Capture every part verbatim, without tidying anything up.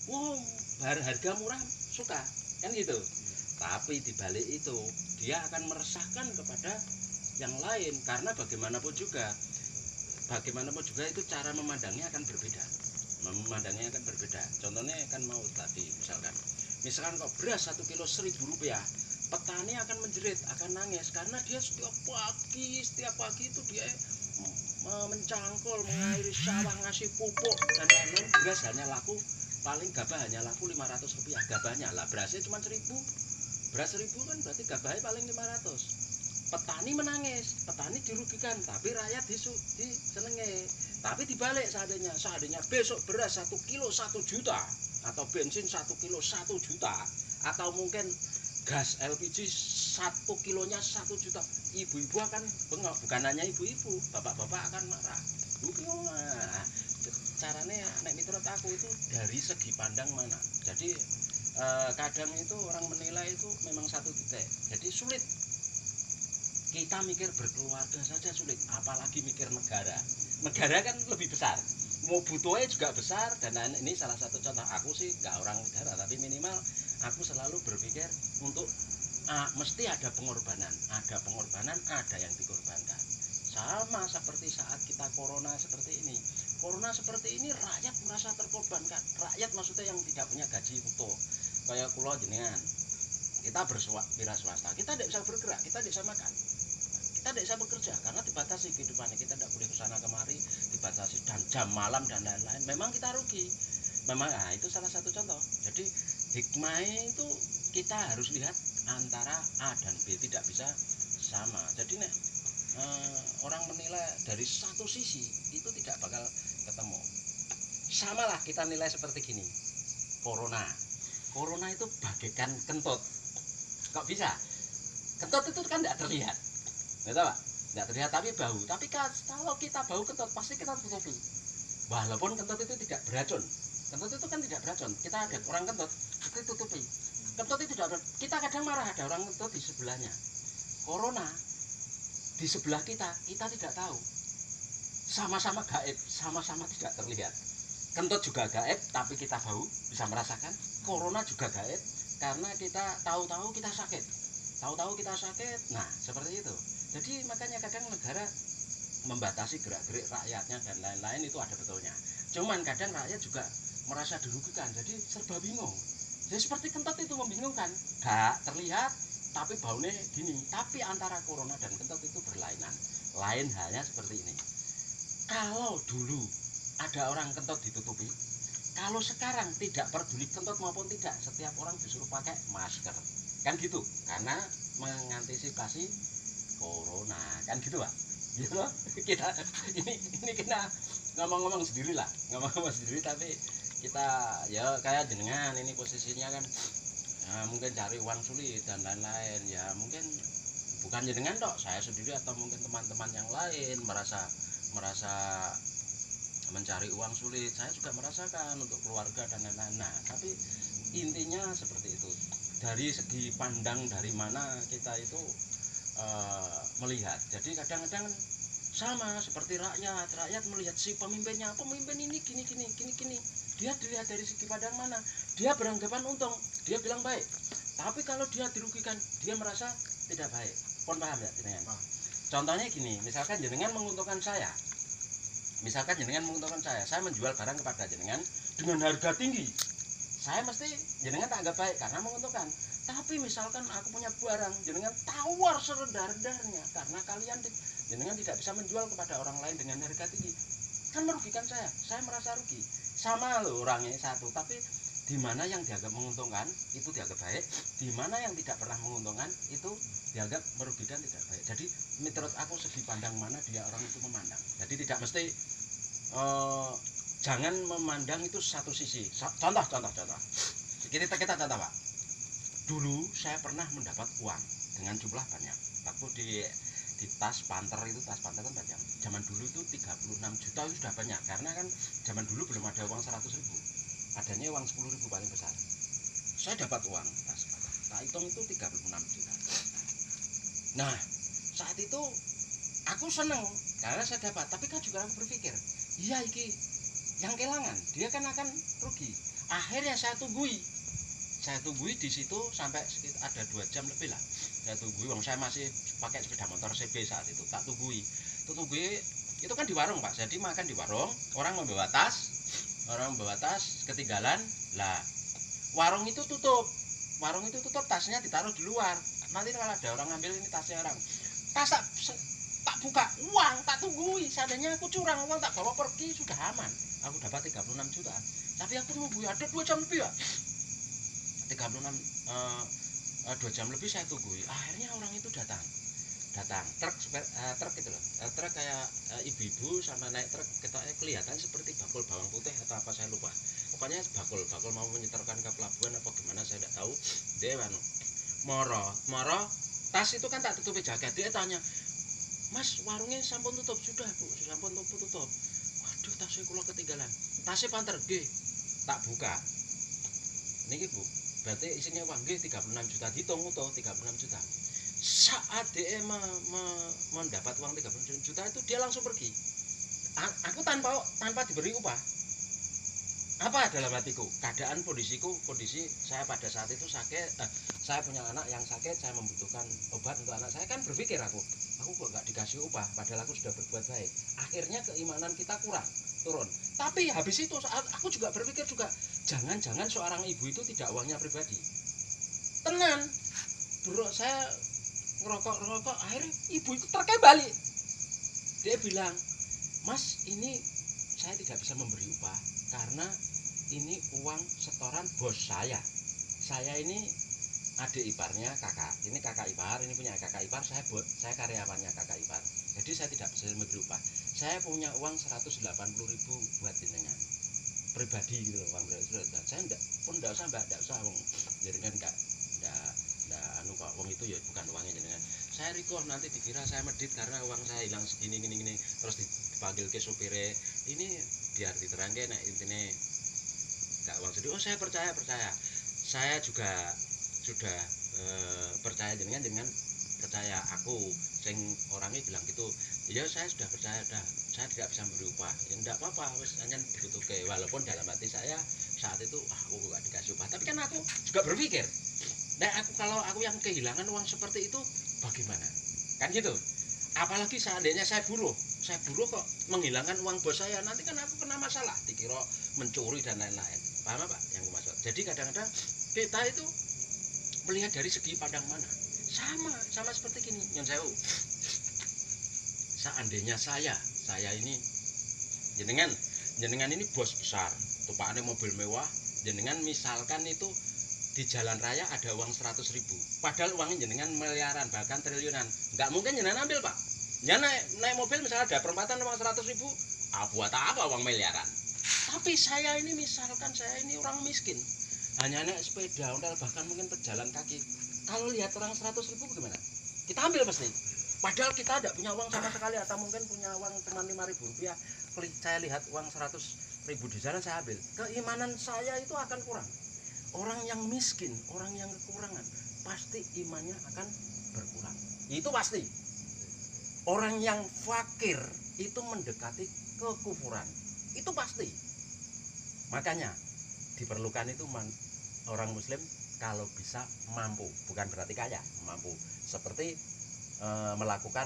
oh harga murah suka kan gitu. Tapi dibalik itu dia akan meresahkan kepada yang lain karena bagaimanapun juga bagaimanapun juga itu cara memandangnya akan berbeda. Memandangnya akan berbeda. Contohnya kan mau tadi misalkan misalkan kok beras satu kilo seribu rupiah, petani akan menjerit, akan nangis karena dia setiap pagi setiap pagi itu dia mencangkul, mengairi sawah, ngasih pupuk dan lain-lain, beras hanya laku paling gabah hanya laku lima ratus rupiah gabahnya lah, berasnya cuma seribu, beras seribu kan berarti gabahnya paling lima ratus. Petani menangis, petani dirugikan, tapi rakyat disenengi. Tapi dibalik seandainya, seandainya besok beras satu kilo satu juta, atau bensin satu kilo satu juta, atau mungkin gas L P G satu kilonya satu juta, ibu-ibu akan bengok. Bukan hanya ibu-ibu, bapak-bapak akan marah. Nah, caranya nek miturut aku itu dari segi pandang mana. Jadi eh, kadang itu orang menilai itu memang satu titik. Jadi sulit. Kita mikir berkeluarga saja sulit, apalagi mikir negara. Negara kan lebih besar, mau butuhnya juga besar. Dan ini salah satu contoh. Aku sih nggak orang negara, tapi minimal aku selalu berpikir untuk ah, mesti ada pengorbanan, ada pengorbanan, ada yang dikorbankan. Sama seperti saat kita corona seperti ini. Corona seperti ini rakyat merasa terkorbankan. Rakyat maksudnya yang tidak punya gaji utuh. Kayak kulo jenengan, kita berwira swasta, kita tidak bisa bergerak, kita tidak bisa makan. Kita tidak bisa bekerja karena dibatasi kehidupannya, kita tidak boleh kesana kemari, dibatasi dan jam malam dan lain-lain. Memang kita rugi, memang nah, itu salah satu contoh. Jadi hikmahnya itu kita harus lihat antara A dan B, tidak bisa sama. Jadi nek eh, orang menilai dari satu sisi itu tidak bakal ketemu. Samalah kita nilai seperti gini, corona, corona itu bagaikan kentut. Kok bisa? Kentut itu kan tidak terlihat. Nggak tahu, Pak? Nggak terlihat tapi bau. Tapi kalau kita bau kentut pasti kita tutupi. Walaupun kentut itu tidak beracun. Kentut itu kan tidak beracun. Kita ada orang kentut, itu tutupi. Kentut itu tidak beracun. Kita kadang marah ada orang kentut di sebelahnya. Corona di sebelah kita, kita tidak tahu. Sama-sama gaib, sama-sama tidak terlihat. Kentut juga gaib, tapi kita bau, bisa merasakan. Corona juga gaib, karena kita tahu-tahu kita sakit. Tahu-tahu kita sakit, nah seperti itu. Jadi makanya kadang negara membatasi gerak-gerik rakyatnya dan lain-lain itu ada betulnya. Cuman kadang rakyat juga merasa dirugikan, jadi serba bingung. Jadi seperti kentut itu membingungkan, gak terlihat tapi baunya gini. Tapi antara corona dan kentut itu berlainan. Lain halnya seperti ini. Kalau dulu ada orang kentut ditutupi, kalau sekarang tidak peduli kentut maupun tidak, setiap orang disuruh pakai masker. Kan gitu, karena mengantisipasi corona, kan gitu Pak. Gitu loh. Kita ini ini kita ngomong-ngomong sendiri lah, ngomong-ngomong sendiri tapi kita ya kayak jenengan ini posisinya kan ya, mungkin cari uang sulit dan lain-lain. Ya mungkin bukan jenengan dok, saya sendiri atau mungkin teman-teman yang lain merasa merasa mencari uang sulit. Saya juga merasakan untuk keluarga dan lain-lain. Nah, tapi intinya seperti itu. Dari segi pandang dari mana kita itu uh, melihat. Jadi kadang-kadang sama seperti rakyat. Rakyat melihat si pemimpinnya, pemimpin ini gini gini gini gini. Dia dilihat dari segi pandang mana? Dia beranggapan untung, dia bilang baik. Tapi kalau dia dirugikan, dia merasa tidak baik. Pon paham ya jenengan? Contohnya gini, misalkan jenengan menguntungkan saya. Misalkan jenengan menguntungkan saya, saya menjual barang kepada jenengan dengan harga tinggi. Saya mesti jenengan tak anggap baik karena menguntungkan. Tapi misalkan aku punya barang, jenengan tawar serendah-rendahnya karena kalian jenengan tidak bisa menjual kepada orang lain dengan harga tinggi, kan merugikan saya. Saya merasa rugi. Sama loh orangnya satu, tapi di mana yang dianggap menguntungkan itu dianggap baik, di mana yang tidak pernah menguntungkan itu dianggap merugikan, tidak baik. Jadi menurut aku segi pandang mana dia orang itu memandang. Jadi tidak mesti uh, jangan memandang itu satu sisi. Contoh, contoh, contoh. Kita kita contoh Pak. Dulu saya pernah mendapat uang dengan jumlah banyak. Waktu di di tas panter itu, tas panter kan banyak. Zaman dulu itu tiga puluh enam juta itu sudah banyak. Karena kan zaman dulu belum ada uang seratus ribu. Adanya uang sepuluh ribu paling besar. Saya dapat uang tas panter. Tak hitung itu tiga puluh enam juta. Nah, saat itu aku seneng karena saya dapat. Tapi kan juga aku berpikir, iya iki yang kehilangan dia kan akan rugi. Akhirnya saya tunggui, saya tunggui di situ sampai sekitar ada dua jam lebih lah. Saya tunggui, wong saya masih pakai sepeda motor C B saat itu, tak tunggui. Itu tunggui itu kan di warung Pak, jadi makan di warung, orang membawa tas, orang membawa tas ketinggalan, lah warung itu tutup, warung itu tutup, tasnya ditaruh di luar. Nanti kalau ada orang ngambil ini tasnya orang, tas tak, tak buka, uang tak tunggui, seandainya aku curang uang tak bawa pergi sudah aman, aku dapat tiga puluh enam juta. Tapi aku nunggu ada dua jam lebih ya, tiga puluh enam uh, uh, dua jam lebih saya tunggu. Akhirnya orang itu datang, datang truk uh, truk itu loh, uh, truk kayak uh, ibu-ibu sama naik truk, ketoknya kelihatan seperti bakul bawang putih atau apa saya lupa. Pokoknya bakul bakul mau menyetorkan ke pelabuhan apa gimana saya tidak tahu. Dia anu moro moro tas itu kan tak tutupi jaket. Dia tanya, Mas warungnya sampun tutup? Sudah Bu, sampun tutup tutup. Waduh tasnya kula ketinggalan. Tasnya panter nggih. Tak buka. Niki Bu, berarti isinya uang nggih tiga puluh enam juta, dihitung utuh tiga puluh enam juta. Saat dia me, me, mendapat uang tiga puluh enam juta itu dia langsung pergi. A, aku tanpa tanpa diberi upah. Apa dalam hatiku? Keadaan kondisiku, kondisi saya pada saat itu sakit, eh, saya punya anak yang sakit, saya membutuhkan obat untuk anak saya, kan berpikir aku, aku kok nggak dikasih upah, padahal aku sudah berbuat baik. Akhirnya keimanan kita kurang, turun. Tapi habis itu saat aku juga berpikir juga, jangan-jangan seorang ibu itu tidak uangnya pribadi. Tenan, bro, saya ngerokok-ngerokok, akhirnya ibu itu terkait balik. Dia bilang, Mas ini saya tidak bisa memberi upah karena ini uang setoran bos saya. Saya ini adik iparnya kakak. Ini kakak ipar, ini punya kakak ipar. Saya buat, saya karyawannya kakak ipar. Jadi saya tidak bisa memberi upah. Saya punya uang seratus delapan puluh ribu buat jenengan pribadi gitu loh, uang pribadi. Saya enggak pun enggak usah mbak, enggak usah wong jenengan enggak enggak enggak anu kok, wong itu ya bukan uangnya jenengan. Saya riko nanti dikira saya medit karena uang saya hilang segini gini gini, terus dipanggil ke supire. Ini biar diterangke nek intine gak uang sedih. Oh saya percaya percaya. Saya juga sudah e, percaya jenengan jenengan percaya aku. Sing orangnya bilang gitu. Ya saya sudah percaya dah. Saya tidak bisa memberi upah. Ya enggak apa-apa, wis anjen dibutuhke. Walaupun dalam hati saya saat itu ah aku gak dikasih upah. Tapi kan aku juga berpikir, nah aku kalau aku yang kehilangan uang seperti itu bagaimana? Kan gitu. Apalagi seandainya saya buruh, saya buruh kok menghilangkan uang bos saya, nanti kan aku kena masalah, dikira mencuri dan lain-lain. Paham Pak yang aku maksud? Jadi kadang-kadang kita itu melihat dari segi pandang mana. Sama, sama seperti gini, yang saya seandainya saya, saya ini jenengan, jenengan ini bos besar, tumpahannya mobil mewah, jenengan misalkan itu di jalan raya ada uang seratus ribu, padahal uangnya jenengan miliaran bahkan triliunan, nggak mungkin jenengan ambil Pak. Ya naik, naik mobil misalnya ada perempatan uang seratus ribu, ah, buat apa uang miliaran? Tapi saya ini misalkan saya ini orang miskin, hanya naik sepeda, bahkan mungkin berjalan kaki. Kalau lihat orang seratus ribu bagaimana? Kita ambil pasti. Padahal kita tidak punya uang sama sekali, atau mungkin punya uang cuma lima ribu rupiah. Kalau saya lihat uang seratus ribu di sana saya ambil, keimanan saya itu akan kurang. Orang yang miskin, orang yang kekurangan, pasti imannya akan berkurang. Itu pasti. Orang yang fakir itu mendekati kekufuran. Itu pasti. Makanya diperlukan itu man, orang muslim kalau bisa mampu, bukan berarti kaya, mampu. Seperti e, melakukan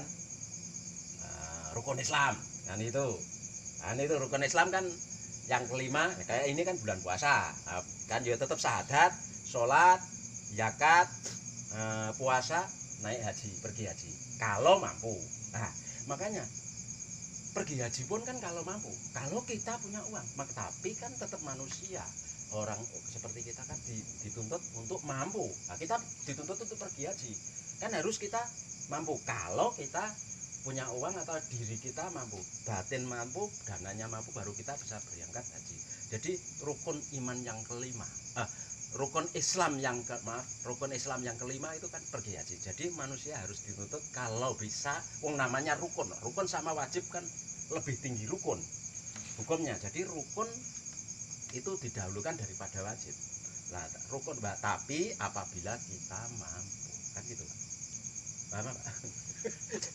e, rukun Islam. Kan itu. Kan itu rukun Islam kan yang kelima, kayak ini kan bulan puasa, kan juga tetap syahadat, sholat, zakat, e, puasa, naik haji, pergi haji. Kalau mampu, nah makanya pergi haji pun kan kalau mampu. Kalau kita punya uang, mak tapi kan tetap manusia, orang seperti kita kan dituntut untuk mampu. Nah kita dituntut untuk pergi haji, kan harus kita mampu. Kalau kita punya uang atau diri kita mampu, batin mampu, dananya mampu, baru kita bisa berangkat haji. Jadi rukun iman yang kelima, ah, rukun Islam yang ke maaf, rukun Islam yang kelima itu kan pergi haji. Jadi manusia harus dituntut kalau bisa, wong namanya rukun, rukun sama wajib kan lebih tinggi rukun hukumnya. Jadi rukun itu didahulukan daripada wajib. Nah, rukun Mbak, tapi apabila kita mampu, kan gitu Pak. Paham Pak? Jadi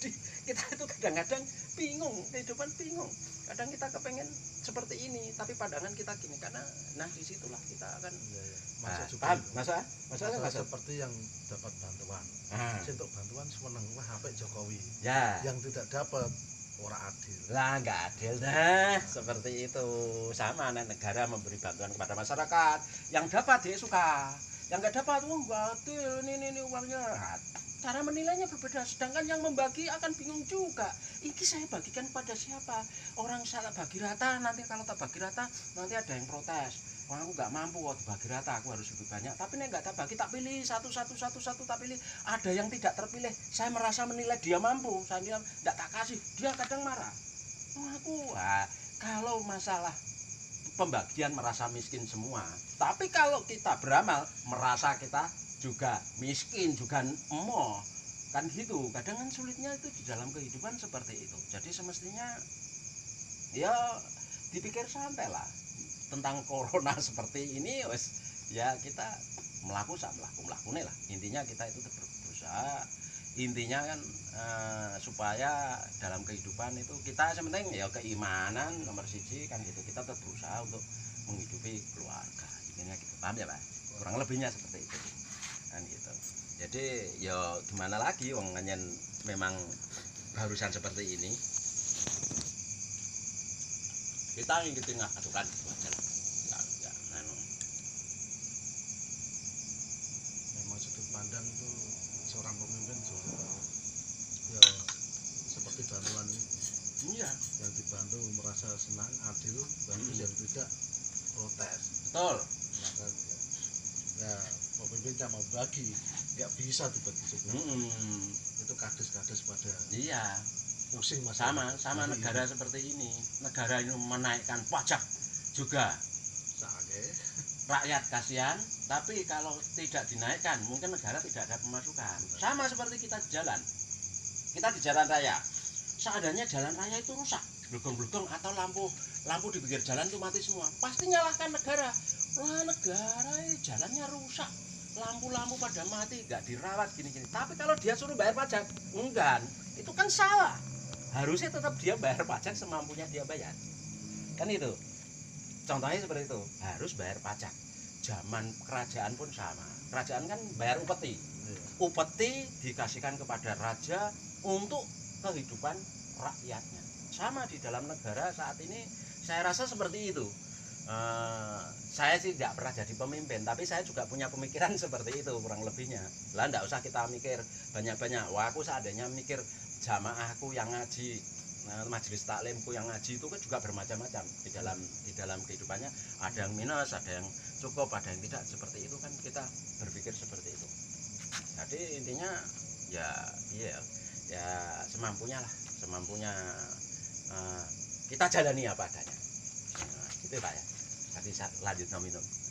kita itu kadang-kadang bingung, kehidupan bingung. Kadang kita kepengen seperti ini, tapi pandangan kita gini, karena nah disitulah kita akan Iya, iya. nah, Masuk juga paham, masa masalah masalah masa seperti yang dapat bantuan. ah. Untuk bantuan seneng wah H P Jokowi. Ya. Yang tidak dapat ora adil. Lah nggak adil dah, seperti itu. Sama nek negara memberi bantuan kepada masyarakat, yang dapat dia suka, yang nggak dapat wah nggak adil, ini, ini, ini uangnya. Cara menilainya berbeda, sedangkan yang membagi akan bingung juga. Ini saya bagikan pada siapa? Orang salah bagi rata, nanti kalau tak bagi rata, nanti ada yang protes. Wah aku nggak mampu waktu bagi rata, aku harus lebih banyak. Tapi nek nggak tak bagi, tak pilih satu satu satu satu tak pilih. Ada yang tidak terpilih, saya merasa menilai dia mampu, saya nilai nggak tak kasih, dia kadang marah. Wah aku, wah, kalau masalah pembagian merasa miskin semua. Tapi kalau kita beramal merasa kita juga miskin, juga emoh, kan gitu. Kadang kan sulitnya itu di dalam kehidupan seperti itu. Jadi semestinya ya dipikir santai lah tentang corona seperti ini. Wes ya kita melaku sak melaku melakukan lah. Intinya kita itu berusaha. Intinya kan eh, supaya dalam kehidupan itu kita sementing ya keimanan nomor siji kan gitu. Kita tetap berusaha untuk menghidupi keluarga. Intinya gitu. Paham ya Pak? Kurang lebihnya seperti itu. Kan gitu. Jadi ya gimana lagi wong nganyen memang barusan seperti ini. Kita ngikutin aturan itu aja lah. Enggak enggak anu. Memang sudut pandang itu seorang pemimpin juga ya seperti bantuan Iya, yang dibantu merasa senang adil, bagi Hmm. yang tidak protes. betul. Ya kan ya. Ya, pemimpin kan mau bagi, nggak bisa dibagi semua. Mm-mm. Itu kades-kades pada Iya, pusing sama masalah. sama Hari negara ini. seperti ini. Negara ini menaikkan pajak juga. Saake. Rakyat kasihan, tapi kalau tidak dinaikkan, mungkin negara tidak ada pemasukan. Sama seperti kita di jalan. Kita di jalan raya. Seandainya jalan raya itu rusak, blugong-blugong atau lampu lampu di pinggir jalan itu mati semua, pasti nyalahkan negara. Wah negara ini jalannya rusak, lampu-lampu pada mati, nggak dirawat gini-gini. Tapi kalau dia suruh bayar pajak, enggak, itu kan salah. Harusnya tetap dia bayar pajak semampunya dia bayar. Kan itu. Contohnya seperti itu, harus bayar pajak. Zaman kerajaan pun sama. Kerajaan kan bayar upeti. Upeti dikasihkan kepada raja untuk kehidupan rakyatnya. Sama di dalam negara saat ini, saya rasa seperti itu. Uh, saya sih tidak pernah jadi pemimpin, tapi saya juga punya pemikiran seperti itu kurang lebihnya. Lah tidak usah kita mikir banyak-banyak. Wah aku seandainya mikir jamaahku yang ngaji, nah, majelis taklimku yang ngaji itu kan juga bermacam-macam di dalam di dalam kehidupannya. Ada yang minus, ada yang cukup, ada yang tidak. Seperti itu kan kita berpikir seperti itu. Jadi intinya ya iya ya semampunya lah, semampunya uh, kita jalani apa adanya. Nah, gitu Pak ya. Nanti lanjut minum.